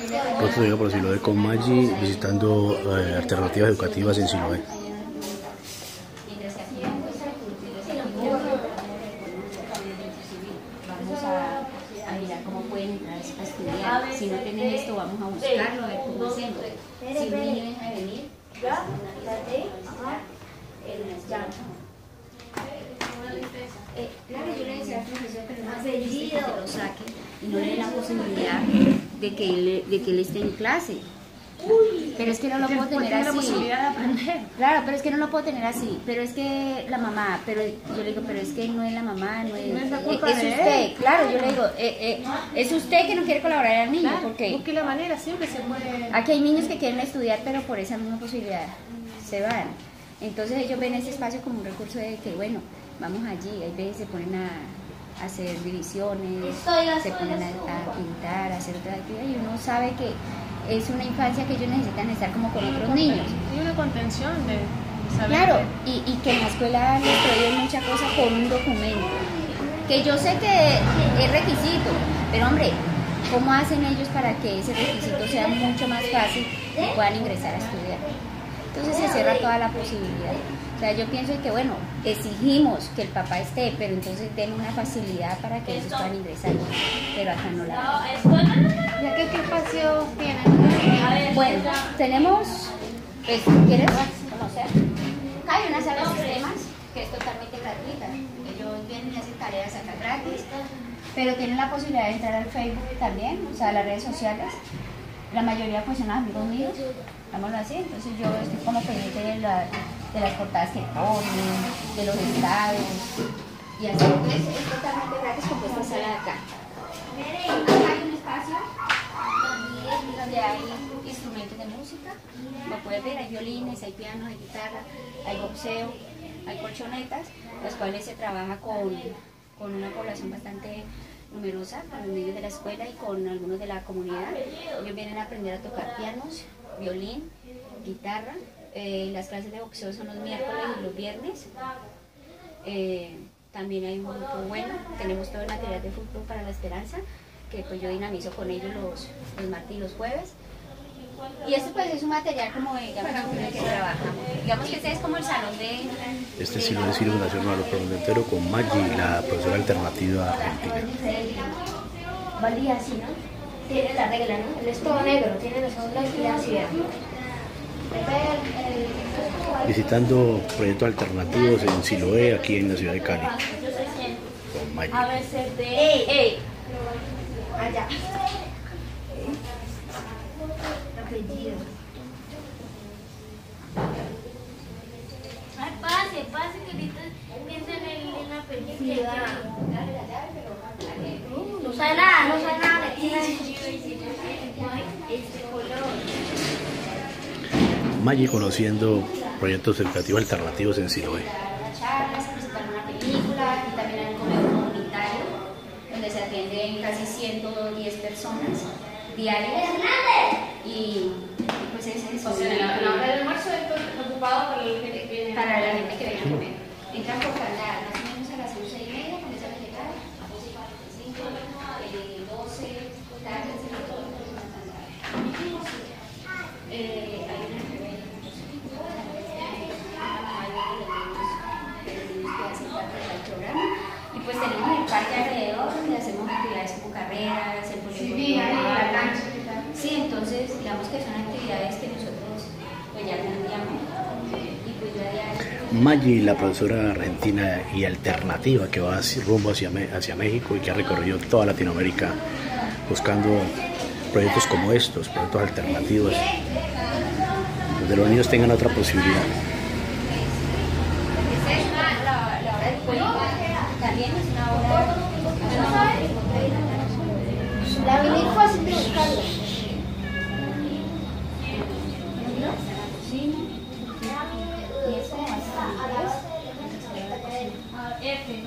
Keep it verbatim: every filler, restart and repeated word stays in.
Otro día por Siloé con Maggi, visitando eh, alternativas educativas en Siloé. Vamos a, a mirar cómo pueden entrar a estudiar. Si no tienen esto, vamos a buscarlo, a ver cómo hacemos. Si un niño deja de venir, Eh, claro, yo le decía al profesor que no hace que lo saque y no le dé la posibilidad de que él, de que él esté en clase. Pero es que no lo puedo tener así. La posibilidad de aprender. Claro, pero es que no lo puedo tener así. Pero es que la mamá, pero yo le digo, pero es que no es la mamá, no es, no es, la culpa es, es usted. Él. Claro, yo le digo, eh, eh, es usted que no quiere colaborar al niño. Claro, porque busque la manera, siempre se puede. Aquí hay niños que quieren estudiar, pero por esa misma posibilidad se van. Entonces ellos ven ese espacio como un recurso de que, bueno, vamos allí, hay veces se ponen a, a hacer divisiones, se ponen a, a pintar, a hacer otra actividad y uno sabe que es una infancia que ellos necesitan estar como con otros niños. Y una contención de saber. Claro, y, y que en la escuela les prohíben muchas cosas por un documento, que yo sé que es requisito, pero hombre, ¿cómo hacen ellos para que ese requisito sea mucho más fácil y puedan ingresar a estudiar? Entonces se cierra toda la posibilidad. O sea, yo pienso que, bueno, exigimos que el papá esté, pero entonces den una facilidad para que ellos puedan ingresar, pero acá no la hay. ¿Ya qué, qué espacio tienen? Bueno, tenemos, pues, ¿quieres conocer? Hay una sala de sistemas que es totalmente gratuita. Ellos vienen y hacen tareas acá gratis, pero tienen la posibilidad de entrar al Facebook también, o sea, a las redes sociales. La mayoría pues son amigos míos, digámoslo así, entonces yo estoy como pendiente de, la, de las portadas que ponen, de los estados, y así. Entonces es totalmente gratis con esta sala de acá. Acá hay un espacio donde hay instrumentos de música, lo puedes ver, hay violines, hay pianos, hay guitarra, hay boxeo, hay colchonetas, las cuales se trabaja con, con una población bastante numerosa, con los niños de la escuela y con algunos de la comunidad. Ellos vienen a aprender a tocar pianos, violín, guitarra. Eh, las clases de boxeo son los miércoles y los viernes. Eh, también hay un grupo bueno, tenemos todo el material de fútbol para la esperanza, que pues yo dinamizo con ellos los, los martes y los jueves. Y esto pues es un material como digamos con el que trabajamos. Digamos que este es como el salón de... Este es Siloé Círculo Nacional Entero con Maggi, la profesora alternativa argentina. Valía así, ¿no? Tiene la regla, ¿no? Él es todo negro, tiene los ojos blancos y así. Visitando proyectos alternativos en Siloé, aquí en la ciudad de Cali. Con Maggi. A veces de... ¡Ey! ¡Ey! Allá. Apellido. Ay, pase, pase, que ahorita piensa en el, en la película. Uh, no sabe nada, no sabe nada. Este color. Maggi conociendo proyectos educativos alternativos en Siloé. Charlas, presentar una película y también hay un comedor comunitario donde se atienden casi ciento diez personas diarias y pues ese es O sea, la, la hora del almuerzo es ocupado para la gente que viene. para la gente que viene a comer. Entran por canal, más o menos a las once y media comienzan a llegar, a doce y cuarenta y cinco, eh, doce, tarde, eh, hay una enfermera, que hacen parte del programa y pues tenemos el parque alrededor donde hacemos actividades como carreras, el polideportivo, la cancha. Sí, entonces digamos que son actividades que nosotros pues ya tendríamos y pues ya ya... Maggi, la profesora argentina y alternativa que va así, rumbo hacia, hacia México y que ha recorrido toda Latinoamérica buscando proyectos como estos, proyectos alternativos, donde los niños tengan otra posibilidad. También es una obra... La vi muy fácil de buscarla. Y es como así, ¿ves? F.